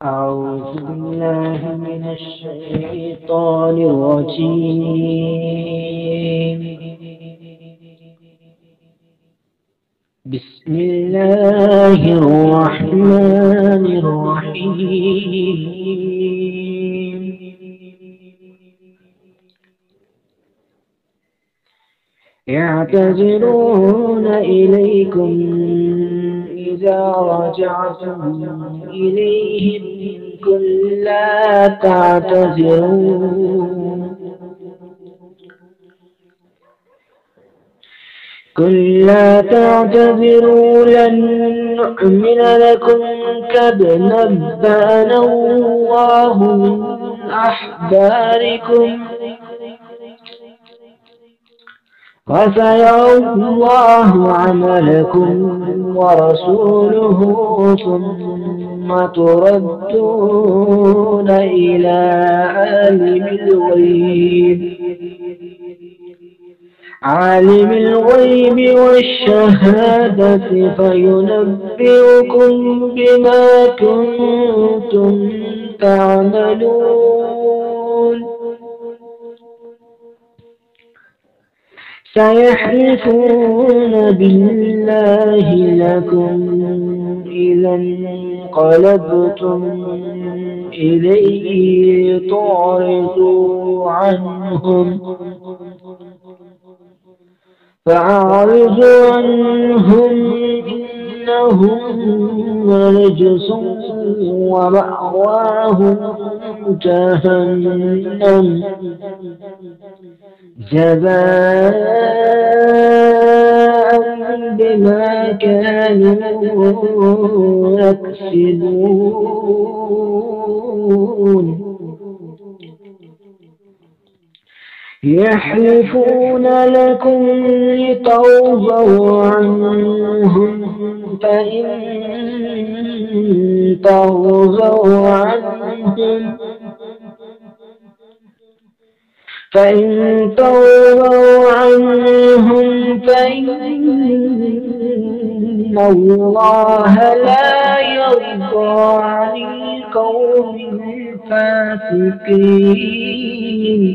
أعوذ بالله من الشيطان الرجيم. بسم الله الرحمن الرحيم. يعتذرون إليكم إذا رجعتم إليهم قل لا تعتذروا لن نؤمن لكم قد نبأنا الله من أحباركم وسيرى الله عملكم ورسوله ثم تردون إلى عالم الغيب والشهادة فينبئكم بما كنتم تعملون. سيحلفون بالله لكم إذا انقلبتم إليه تعرضوا عنهم فأعرضوا عنهم إنهم رجس ومأواهم جهنم جزاء بما كانوا يكسبون. يحلفون لكم لترضوا عنهم فإن ترضوا عنهم فإن الله لا يرضى عن القوم الفاسقين.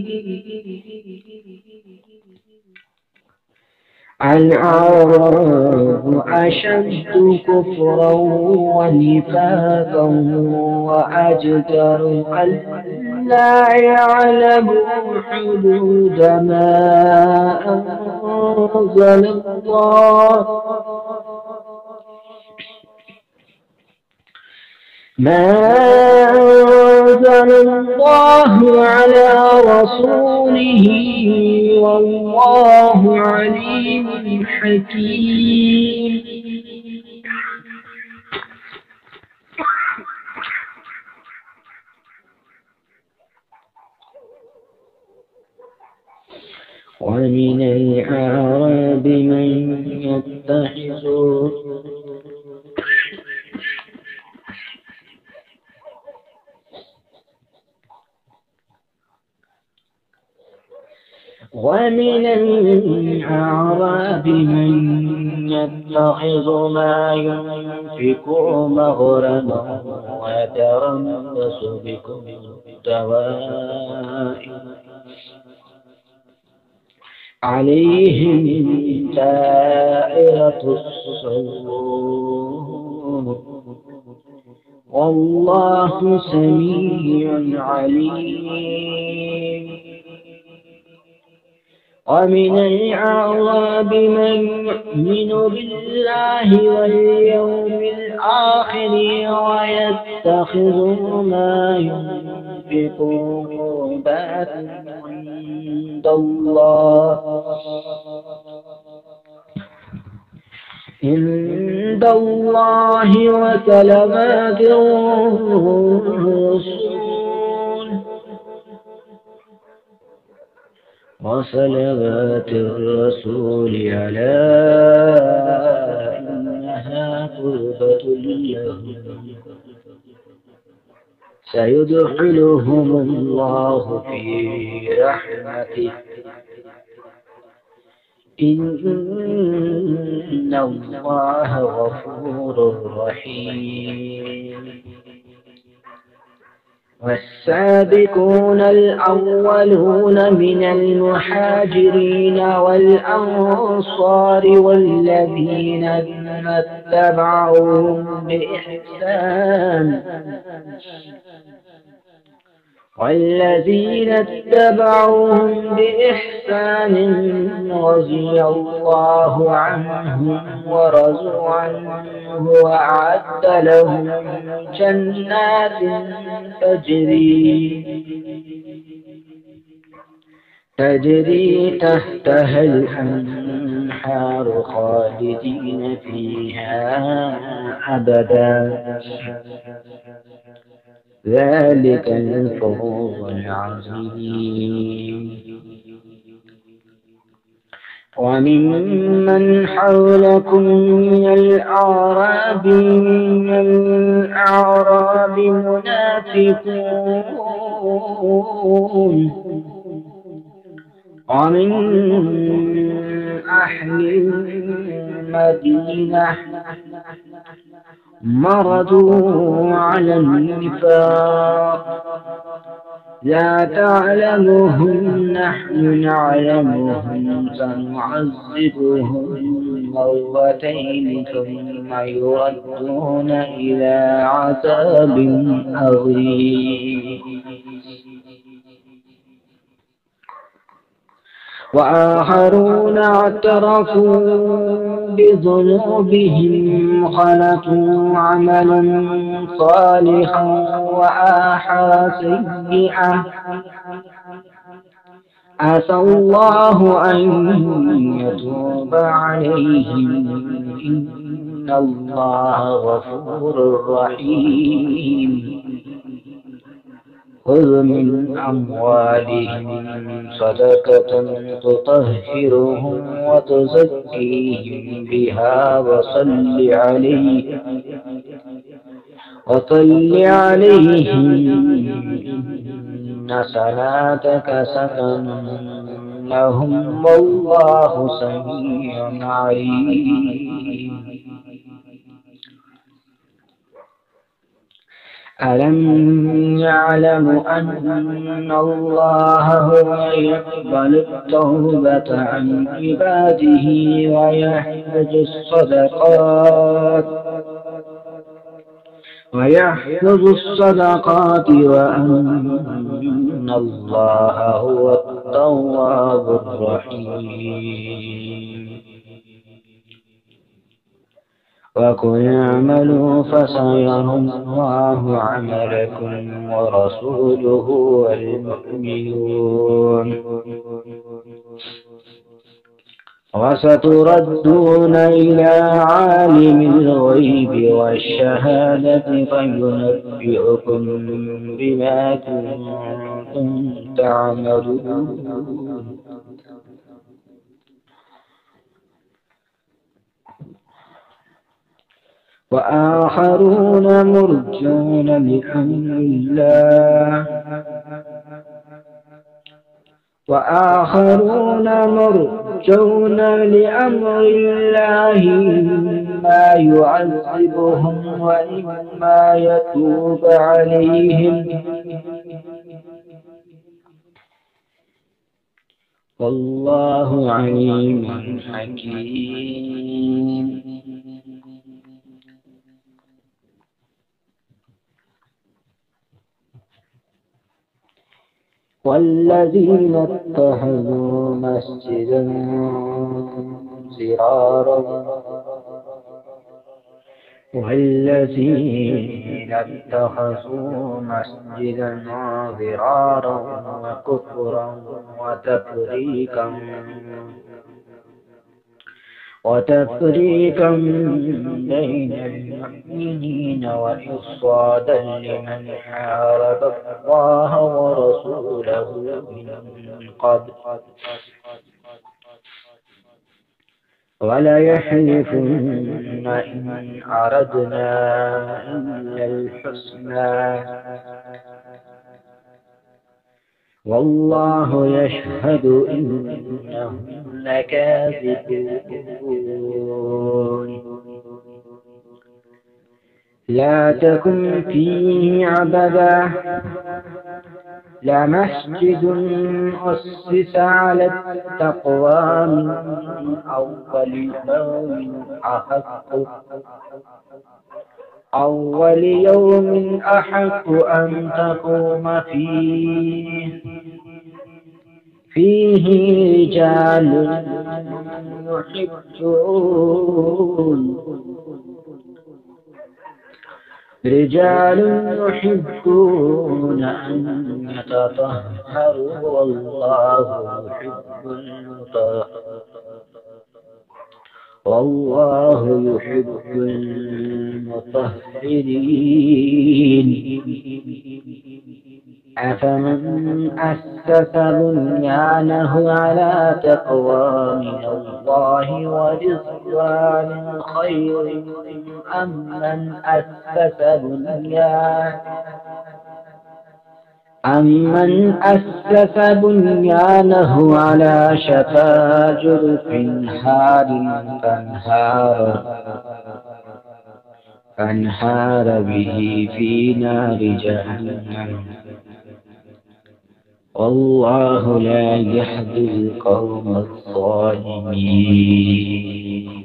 الأعراب أشد كفرا ونفاقا وأجدر ألا يعلموا حدود ما أنزل الله على رسوله والله عليم حكيم. ومن الأعراب من يتخذ ما ينفق مغرما ويتربص بكم الدوائر عليهم دائرة السوء والله سميع عليم. ومن الأعراب من يؤمن بالله واليوم الآخر ويتخذ ما ينفق قربات عند الله وصلوات الرسول ألا إنها قربة لهم سيدخلهم الله في رحمته إن الله غفور رحيم. والسابقون الأولون من المهاجرين والأنصار والذين اتبعوهم بإحسان رضي الله عنهم ورضوا عنه وأعد لهم جنات تجري تحتها الأنهار خالدين فيها أبدا ذلك الفوز العظيم. وممن حولكم من الأعراب منافقون ومن أهل المدينة مرضوا على النفاق لا تعلمهم نحن نعلمهم سنعذبهم مرتين ثم يردون إلى عذاب عظيم. وآخرون اعترفوا بذنوبهم خلقوا عملا صالحا وآخر سيئا عسى الله أن يتوب عليهم إن الله غفور رحيم. خذ من أموالهم صدقة تطهرهم وتزكيهم بها وصل عليهم إن صلاتك سكن لهم والله سميع عليم. ألم يعلموا أن الله هو يقبل التوبة عن عباده ويحفظ الصدقات وأن الله هو التواب الرحيم. وقل اعملوا فسيرى الله عملكم ورسوله والمؤمنون وستردون إلى عالم الغيب والشهادة فينبئكم بما كنتم تعملون. وآخرون مرجون لأمر الله إما يعذبهم وإما يتوب عليهم والله عليم حكيم. والذين اتخذوا مسجدا ضرارا وكفرا وتفريقا بين المؤمنين وإرصادا لمن حارب الله ورسوله من قبل ولا يحلفن إن أردنا إلا الحسنى والله يشهد إنهم لكاذبون. لا تكن فيه عبدا لمسجد أسس على التقوى من أول يوم أحق أن تقوم فيه رجال يحبون أن يتطهروا والله يحب المطهرين. أفمن أسس بنيانه على تقوى من الله ورضوان خير أمن أسس بنيانه على شفا جرف هار فانهار به في نار جهنم والله لا يهدي القوم الظالمين.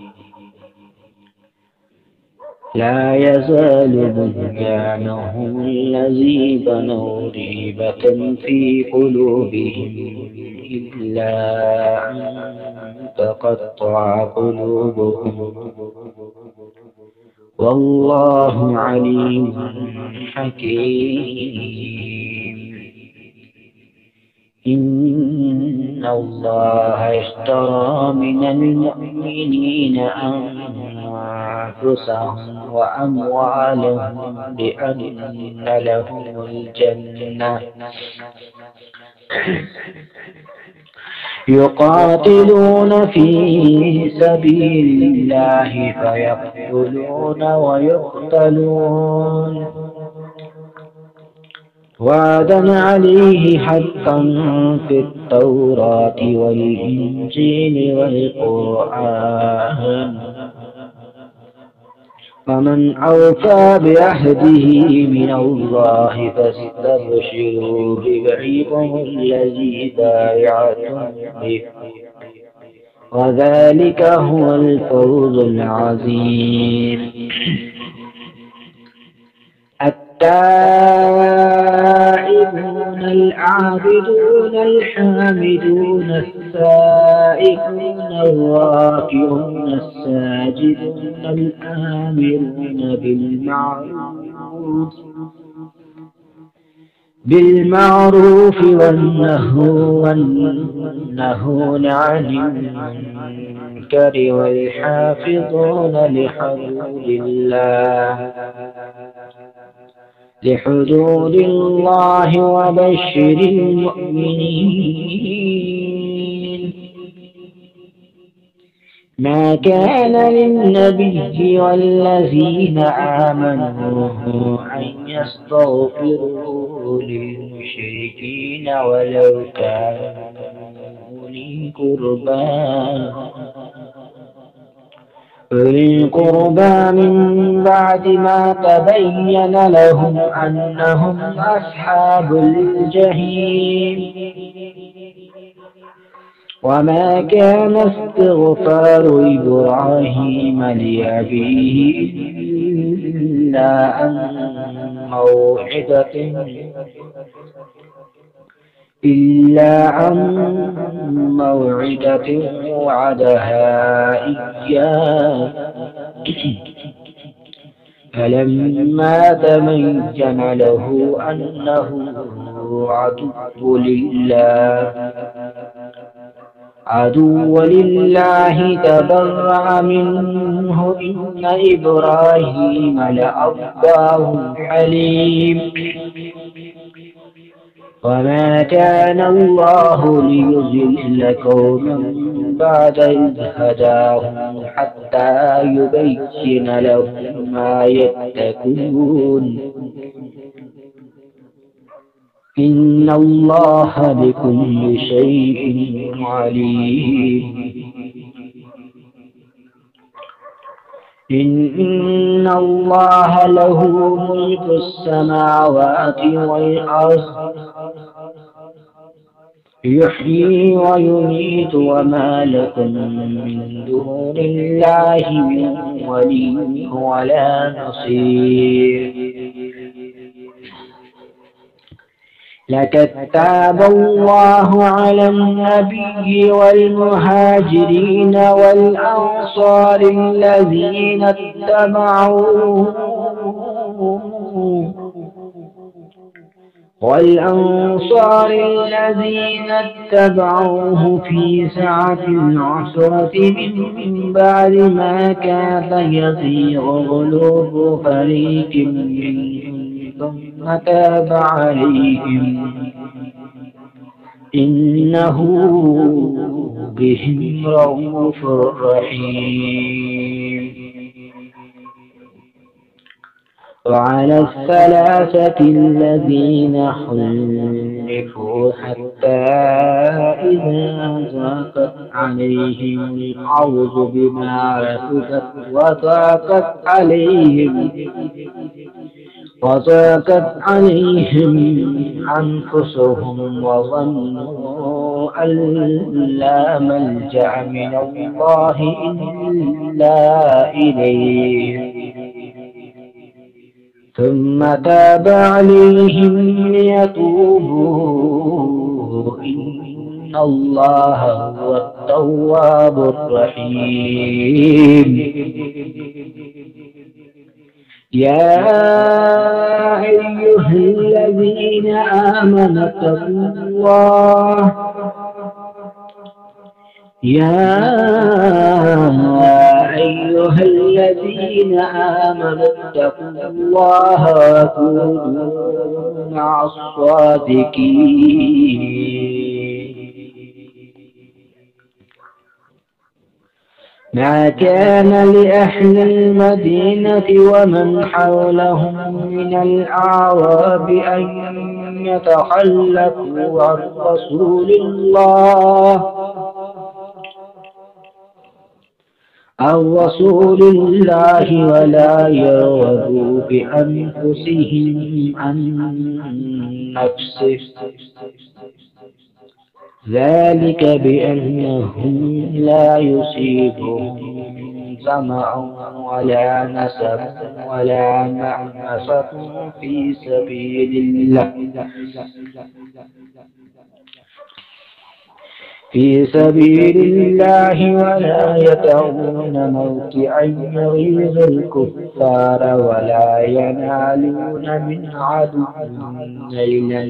لا يزال بنيانهم الذي بنوا ريبة في قلوبهم إلا أن تقطع قلوبهم والله عليم حكيم. إن الله اشترى من المؤمنين أنفسهم وأموالهم بأن لهم الجنة يقاتلون في سبيل الله فيقتلون ويقتلون وعدا عليه حقا في التوراة والإنجيل والقرآن فمن أوفى بعهده من الله فاستبشروا ببيعكم الذي بايعتم به وذلك هو الفوز العظيم. التائبون العابدون الحامدون السائحون الراكعون الساجدون الآمرون بالمعروف والنهون عن المنكر والحافظون لحدود الله وبشر المؤمنين. ما كان للنبي والذين آمنوا أن يستغفروا للمشركين ولو كانوا أولي قربى من بعد ما تبين لهم أنهم أصحاب الجحيم. وما كان استغفار إبراهيم لأبيه إلا عن موعدة وعدها إياه فلما تبين له أنه عدو لله تبرأ منه إن إبراهيم لأواه حليم. وما كان الله ليضل قوما بعد إذ هداهم حتى يبين لهم ما يتقون إن الله بكل شيء عليم. إن الله له ملك السماوات والأرض يحيي ويميت وما لكم من دون الله من ولي ولا نصير. لقد تاب الله على النبي والمهاجرين والأنصار الذين اتبعوه في سعة العسرة من بعد ما كاد يزيغ قلوب فريق منهم ثم تاب عليهم إنه بهم رءوف رحيم. وعلى الثلاثة الذين خلفوا حتى إذا ضاقت عليهم الأرض بما رحبت وضاقت عليهم أنفسهم وظنوا أن لا ملجأ من الله إلا إليه ثم تاب عليهم ليتوبوا إن الله هو التواب الرحيم. يا أيها الذين آمنوا اتقوا الله وكونوا مع الصادقين. ما كان لأهل المدينة ومن حولهم من الأعراب أن يتخلفوا عن رسول الله ولا يرغبوا بأنفسهم عن نفسه ذلك بأنهم لا يصيبهم ظمأ ولا نصب ولا مأمصة في سبيل الله ولا يطعون موطئا يغيظ الكفار ولا ينالون من عدو نيلا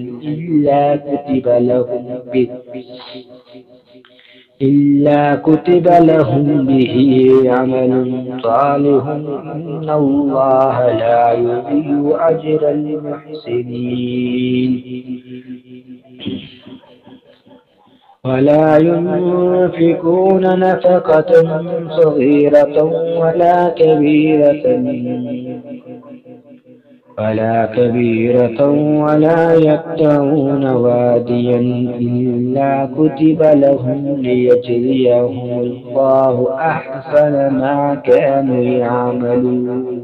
إلا كتب لهم به عمل صالح إن الله لا يضيع أجر المحسنين. ولا ينفقون نفقة صغيرة ولا كبيرة ولا يقطعون واديا إلا كتب لهم ليجزيهم الله أحسن ما كانوا يعملون.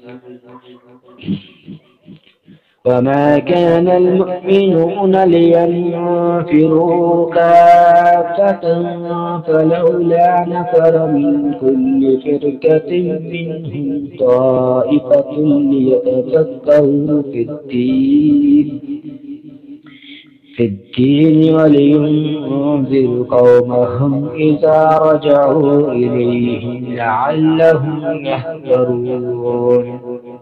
وما كان المؤمنون لينفروا كافة فلولا نفر من كل فرقة منهم طائفة ليتفقهوا في الدين ولينذروا قومهم إذا رجعوا إليهم لعلهم يحذرون.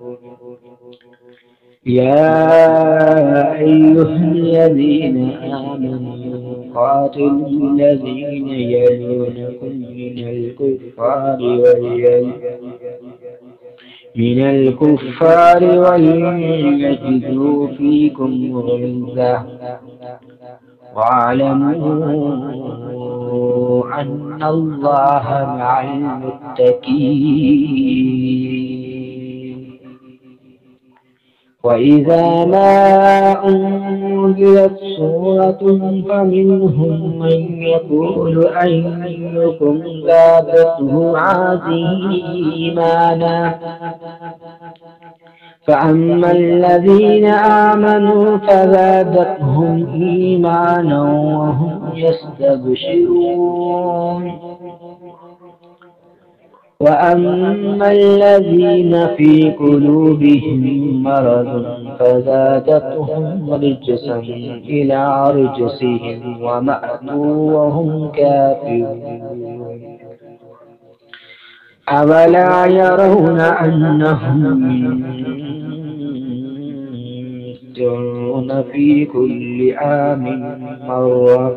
يا أيها الذين آمنوا قاتلوا الذين يلونكم من الكفار وليجدوا فيكم غلظة واعلموا أن الله مع المتقين. وإذا ما أنزلت سورة فمنهم من يقول أيكم زادته هذه إيمانا فأما الذين آمنوا فزادتهم إيمانا وهم يستبشرون وأما الذين في قلوبهم مرض فزادتهم رجسا إلى رجسهم وماتوا وهم كافرون أولا يرون أنهم يفترون في كل عام مرة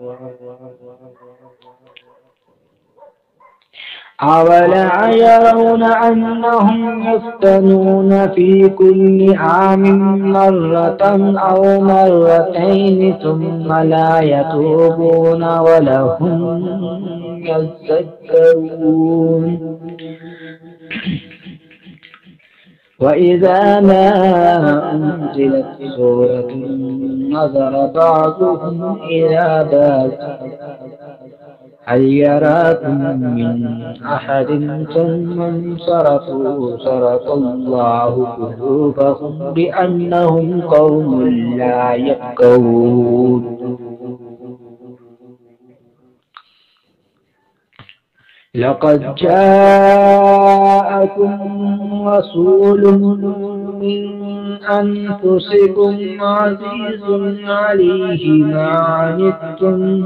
أولا يرون أنهم يفتنون في كل عام مرة أو مرتين ثم لا يتوبون ولهم يذكرون وإذا ما أنزلت سورة نظر بعضهم إلى بعض هل يراكم من أحد ثم انصرفوا صرف الله قلوبهم بأنهم قوم لا يفقهون لقد جاءكم رسول من أنفسكم عزيز عليه ما عنتم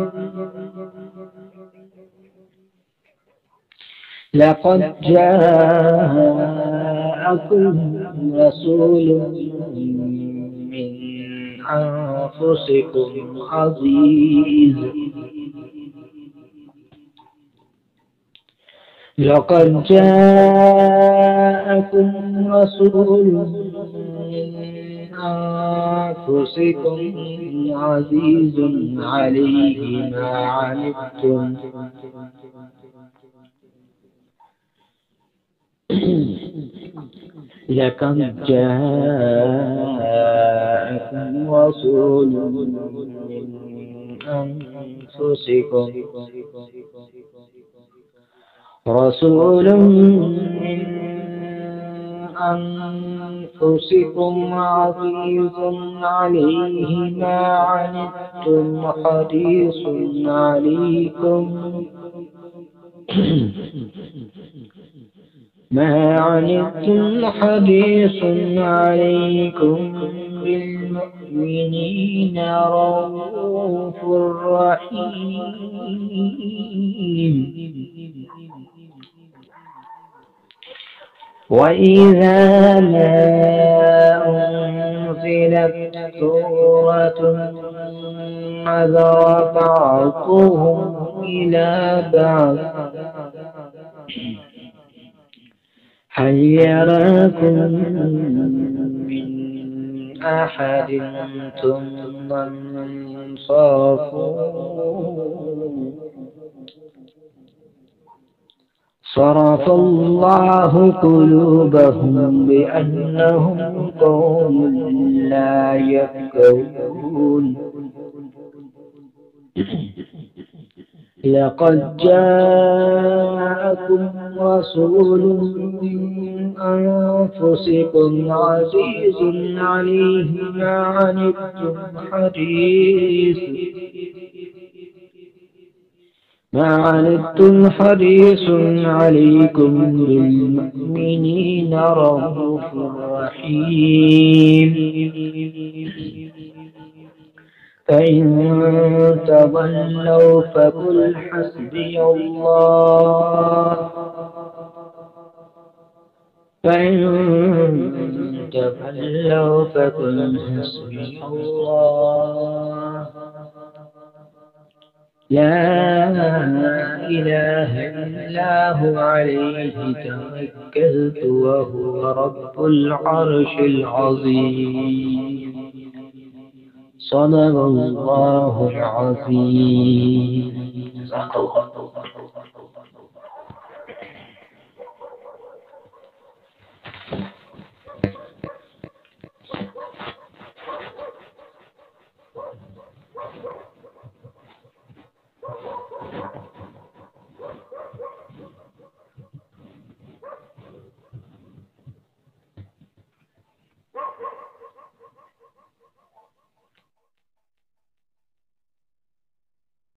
لقد جاءكم رسول من أنفسكم عزيز لقد جاءكم رسول من أنفسكم عزيز عليه ما عنتم لقد جاءكم رسول من أنفسكم عزيز عليه ما عنتم حريص عليكم حريص عليكم بالمؤمنين رؤوف رحيم وإذا ما أنزلت سورة نظر بعضهم إلى بعض هل يراكم من أحد ثم انصرفوا صرف الله قلوبهم بأنهم قوم لا يفقهون لقد جاءكم رسول من أنفسكم عزيز عليه ما عنتم حريص عليكم بالمؤمنين رؤوف رحيم فإن تولوا فقل حسبي الله لا إله إلا هو عليه توكلت وهو رب العرش العظيم صدق الله العظيم.